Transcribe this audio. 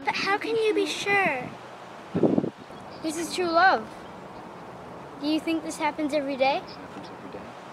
But how can you be sure? This is true love. Do you think this happens every day? This happens every day.